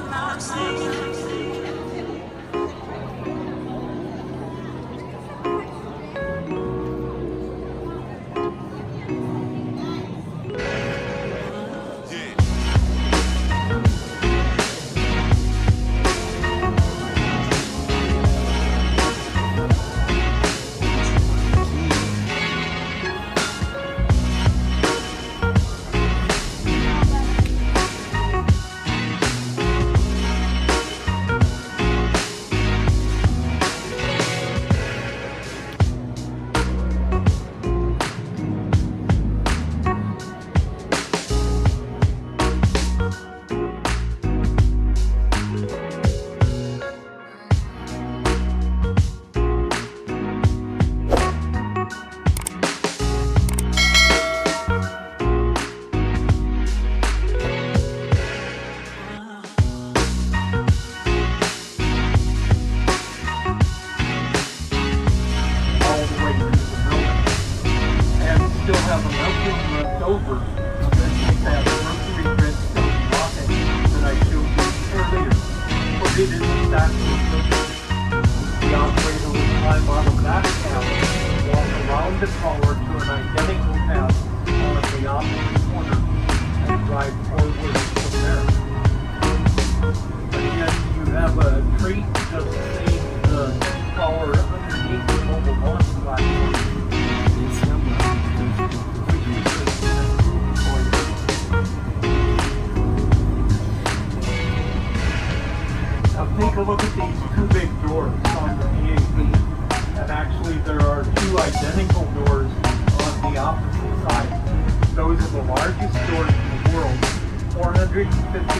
The operator will climb out of that path, walk around the tower to an identical path on the opposite corner, and drive forward from there. Again, you have a crate just seeing the tower underneath the mobile launch platform. Take a look at these two big doors on the PAP, and actually there are two identical doors on the opposite side. Those are the largest doors in the world, 450